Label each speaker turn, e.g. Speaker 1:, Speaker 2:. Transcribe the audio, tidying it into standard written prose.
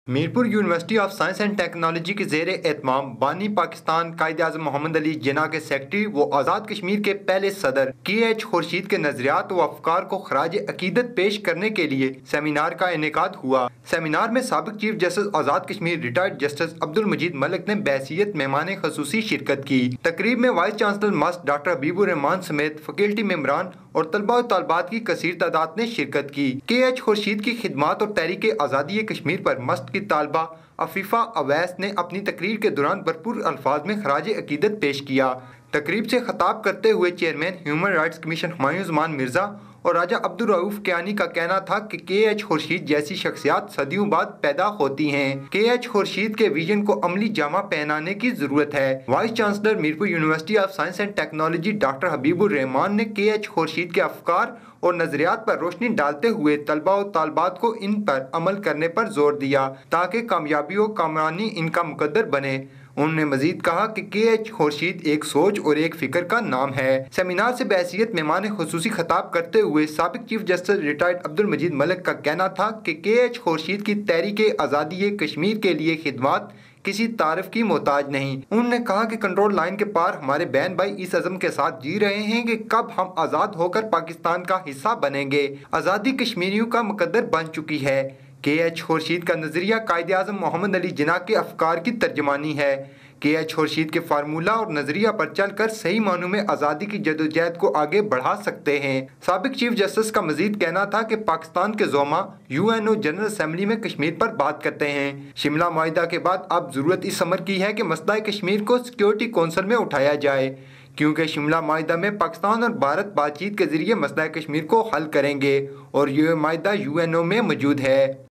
Speaker 1: Mirpur university of science and technology کے زیر اہتمام بانی پاکستان قائد اعظم محمد علی جناح کے سیکرٹری و آزاد کشمیر کے پہلے صدر KH خورشید کے نظریات و افکار کو خراج عقیدت پیش کرنے کے لیے سیمینار کا انعقاد ہوا۔ سیمینار میں سابق chief justice Azad Kashmir retired justice Abdul Majeed Malik نے بحیثیت مہمان خصوصی شرکت کی۔ تقریب میں وائس چانسلر ماسٹ ڈاکٹر حبیب الرحمان سمیت فیکلٹی ممبران اور طلباء و طالبات کی کثیر تعداد نے شرکت کی۔ KH خورشید کی خدمات اور تحریک آزادی کشمیر پر مست کی طالبہ عفیفہ اویس نے اپنی تقریر کے دوران بھرپور الفاظ میں خراج عقیدت پیش کیا۔ تقریب سے خطاب کرتے ہوئے chairman human rights commission Humayun Zaman Mirza اور راجہ عبدالرؤف کیانی کا کہنا تھا کہ KH خورشید جیسی شخصیات صدیوں بعد پیدا ہوتی ہیں۔ KH خورشید کے ویژن کو عملی جامہ پہنانے کی ضرورت ہے۔ Vice chancellor Mirpur university of science and technology doctor Habib ur Rahman نے KH خورشید کے افکار اور نظریات پر روشنی ڈالتے ہوئے طلباء و طالبات کو ان پر عمل کرنے پر زور دیا تاکہ کامیابی و کامرانی ان کا مقدر بنے۔ انہوں نے مزید کہا کہ KH خورشید ایک سوچ اور ایک فکر کا نام ہے۔ سیمینار سے بحیثیت مہمان خصوصی خطاب کرتے ہوئے سابق chief justice retired Abdul Majeed Malik کا کہنا تھا کہ KH خورشید کی تحریک آزادی کشمیر کے لیے خدمات کسی تعارف کی محتاج نہیں۔ انہوں نے کہا کہ کنٹرول لائن کے پار ہمارے بہن بھائی اس عزم کے ساتھ جی رہے ہیں کہ کب ہم آزاد ہو کر پاکستان کا حصہ بنیں گے۔ آزادی کشمیریوں کا مقدر بن چکی ہے۔ KH خورشید کا نظریہ قائد اعظم محمد علی جناح کے افکار کی ترجمانی ہے۔ KH خورشید کے فارمولہ اور نظریہ پر چل کر صحیح معنوں میں آزادی کی جدوجہد کو آگے بڑھا سکتے ہیں۔ سابق چیف جسٹس کا مزید کہنا تھا کہ پاکستان کے زعما UNO جنرل اسمبلی میں کشمیر پر بات کرتے ہیں۔ شملہ معاہدہ کے بعد اب ضرورت اس امر کی ہے کہ مسئلہ کشمیر کو سیکورٹی کونسل میں اٹھایا جائے، کیونکہ شملہ معاہدہ میں پاکستان اور بھارت بات چیت کے ذریعے مسئلہ کشمیر کو حل کریں گے اور یہ معاہدہ UNO میں موجود ہے۔